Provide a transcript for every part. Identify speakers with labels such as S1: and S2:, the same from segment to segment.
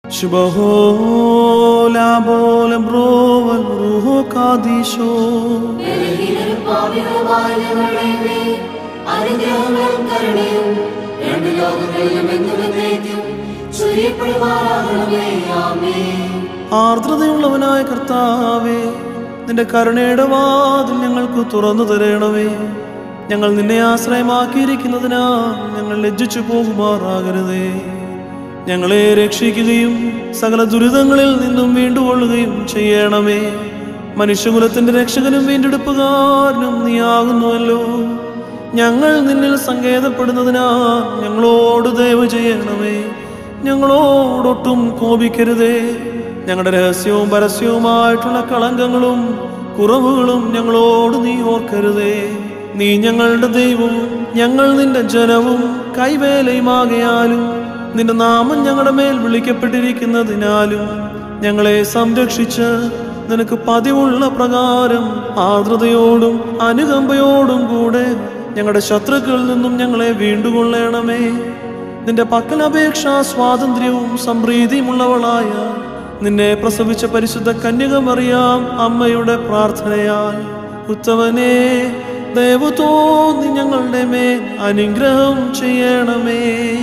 S1: ശുഭഹോ ലാബോലം ബ്രോവൽ റൂഹോ കാദീശോ ആർദ്രതയുള്ളവനായ കർത്താവേ, നിന്റെ കരുണയുടെ വാതിൽ ഞങ്ങൾക്ക് തുറന്നു തരണമേ. ഞങ്ങൾ നിന്നെ ആശ്രയമാക്കിയിരിക്കുന്നതിനാൽ ഞങ്ങൾ ലജ്ജിച്ചു പോകുമാറാകരുതേ. ഞങ്ങളെ രക്ഷിക്കുകയും സകല ദുരിതങ്ങളിൽ നിന്നും വീണ്ടുകൊള്ളുകയും ചെയ്യണമേ. മനുഷ്യകുലത്തിന്റെ രക്ഷകനും വീണ്ടെടുപ്പുകാരനും നീയാകുന്നുവല്ലോ. ഞങ്ങൾ നിന്നിൽ സങ്കേതപ്പെടുന്നതിനാൽ ഞങ്ങളോട് ദയവ് ചെയ്യണമേ. ഞങ്ങളോടൊട്ടും കോപിക്കരുതേ. ഞങ്ങളുടെ രഹസ്യവും പരസ്യവുമായിട്ടുള്ള കളങ്കങ്ങളും കുറവുകളും ഞങ്ങളോട് നീ ഓർക്കരുതേ. നീ ഞങ്ങളുടെ ദൈവവും ഞങ്ങൾ നിന്റെ ജനവും കൈവേലയുമാകയാലും നിന്റെ നാമം ഞങ്ങളുടെ മേൽ വിളിക്കപ്പെട്ടിരിക്കുന്നതിനാലും ഞങ്ങളെ സംരക്ഷിച്ച് നിനക്ക് പതിവുള്ള പ്രകാരം ആർദ്രതയോടും അനുകമ്പയോടും കൂടെ ഞങ്ങളുടെ ശത്രുക്കളിൽ നിന്നും ഞങ്ങളെ വീണ്ടുകൊള്ളണമേ. നിന്റെ പക്കൽ അപേക്ഷാ സ്വാതന്ത്ര്യവും സംപ്രീതിയുമുള്ളവളായ നിന്നെ പ്രസവിച്ച പരിശുദ്ധ കന്യക മറിയാം അമ്മയുടെ പ്രാർത്ഥനയാൽ ഉത്തമനെ ദയവ് തോന്നി ഞങ്ങളുടെ മേൽ അനുഗ്രഹം ചെയ്യണമേ.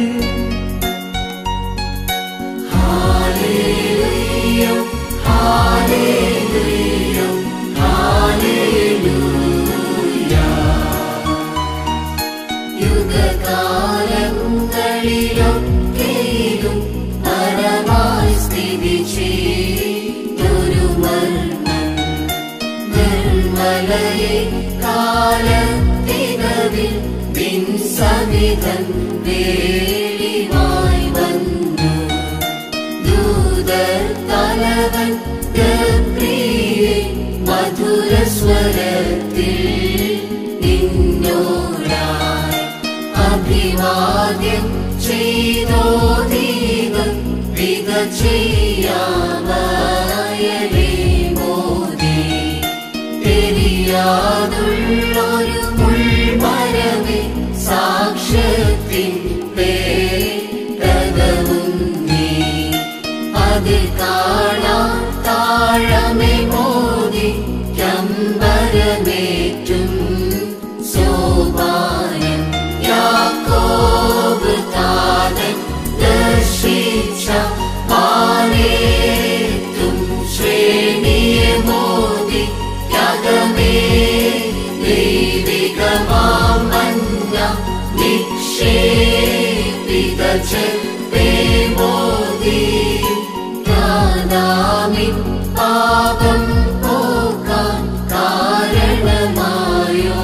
S2: അഭിവാദ്യം ചെയ്തോ ദീപം വിതചെയ്യാവയലേ മോദി തെരിയാതുള്ളൊരു മുൾമരമേ സാക്ഷ്യത്തിൻ പേരകവും നീ അതിൽ കാണാൻ താഴമേ മോദി കമ്പരമേറ്റും സോപാനം യാക്കോബ് താതൻ ദർശിച്ച പാലേത്തും ശ്രേണിയെ മോദി യാഗമേ ദൈവികമാമന്ന നിക്ഷേപിത ചെപ്പേ മോദി യാദാമിൻ പാപം പോക്കാൻ കാരണമായോ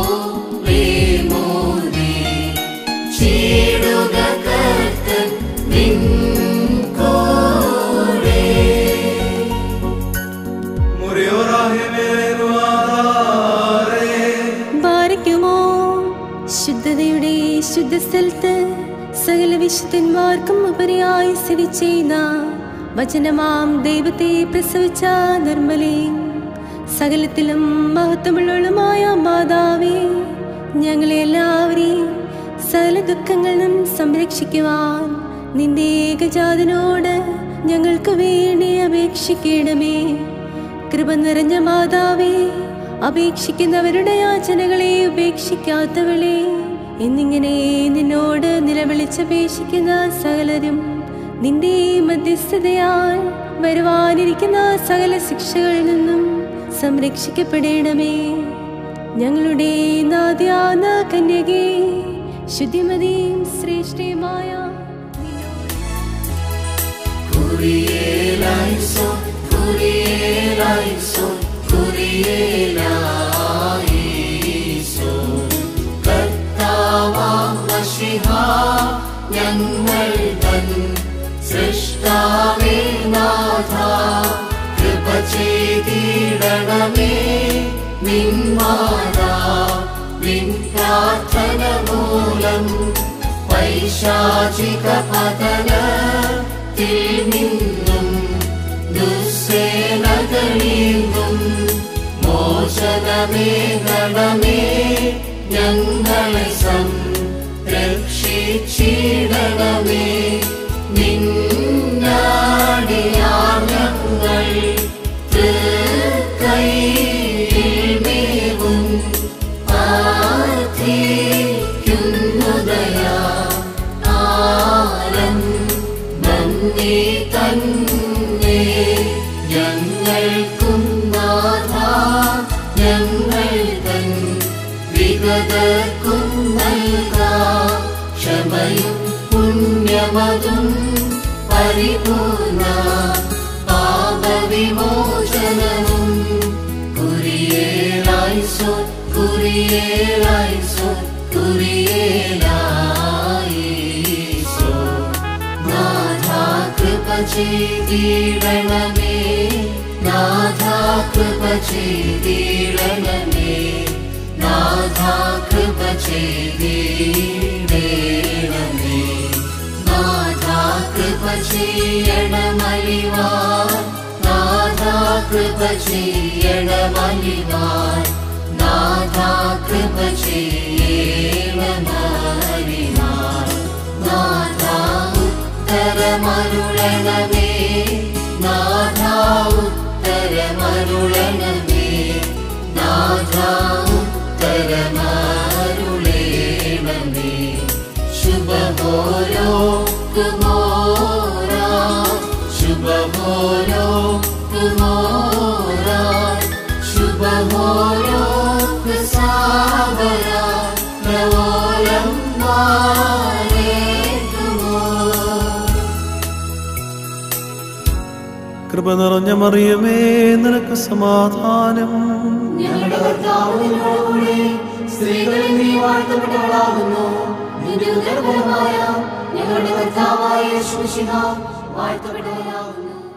S3: ശുദ്ധതയുടെ ശുദ്ധസ്ഥലത്ത് സകല വിശുദ്ധന്മാർക്കും ഉപരിയായി സ്ഥിതി ചെയ്യുന്ന വചനമാം ദൈവത്തെ പ്രസവിച്ച നിർമ്മലേ, സകലത്തിലും മഹത്വമുള്ളവളുമായ മാതാവേ, ഞങ്ങളെ എല്ലാവരെയും സകല ദുഃഖങ്ങളിൽ നിന്നും സംരക്ഷിക്കുവാൻ നിന്റെ ഏകജാതനോട് ഞങ്ങൾക്ക് വേണ്ടി അപേക്ഷിക്കണമേ. കൃപ നിറഞ്ഞ മാതാവേ, അപേക്ഷിക്കുന്നവരുടെ യാചനകളെ ഉപേക്ഷിക്കാത്തവളെ, എന്നിങ്ങനെ നിന്നോട് നിലവിളിച്ചപേക്ഷിക്കുന്ന സകലരും നിന്റെ മധ്യസ്ഥതയാൽ വരുവാനിരിക്കുന്ന സകല ശിക്ഷകളിൽ നിന്നും സംരക്ഷിക്കപ്പെടണമേ. ഞങ്ങളുടെ നാദ്യാന കന്യകേ, ശുദ്ധിമതിയും ശ്രേഷ്ഠയുമായ
S2: ഞങ്ങൾ തൻ സൃഷ്ടാവേ നാഥ, കൃപ ചെയ്തിടണമേ. നിന്മാതാവിൻ പ്രാർത്ഥന മൂലം പൈശാചിക പതനത്തിൽ നിന്നും ദുസ്സേനകളീന്നും മോചനമേകണമേ. ഞങ്ങളെ സംരക്ഷിച്ചിടണമേ. നിന്ന നീ തന്നെ ഞങ്ങൾക്കും നാഥാ ഞങ്ങൾ തൻ വിഗതർക്കും നൽകാം ക്ഷമയും പുണ്യമതും പരിപൂർണ പാപവിമോചനവും കുരിയേലായിസോൻ കുരിയേലായിസോൻ കുരിയേലായിസോൻ നാഥാ കൃപ ചെയ്തിടണമേ നാഥാ കൃപ ചെയ്തിടണമേ നാഥാ കൃപ ചെയ്തിടണമേ നാഥാ കൃപ ചെയ്യണമലിവാൻ നാഥാ കൃപ ചെയ്യണമലിവാൻ നാഥാ കൃപ ചെയ്യണമലിവാൻ നാഥാ ഉത്തരമരുളണമേ നാഥാ ഉത്തരമരുളണമേ നാഥാ ഉത്തരമരുളണമേ ശുഭമോരോ കുമോരാ ശുഭമോരോ കുമോരാ ശുഭമോരോ കുസാവരാ നവോലം മാരേതുമോ.
S1: കൃപ നിറഞ്ഞ മറിയമേ നിനക്ക് സമാധാനം.
S2: ഞങ്ങളുടെ കർത്താവ് നിന്നോടുകൂടെ സ്ത്രീകളിൽ നീ വാഴ്ത്തപ്പെട്ടവളാകുന്നു നിന്റെ ഉദരഫലമായ ഞങ്ങളുടെ കർത്താവായ യേശു മിശിഹ വാഴ്ത്തപ്പെട്ടവനാകുന്നു.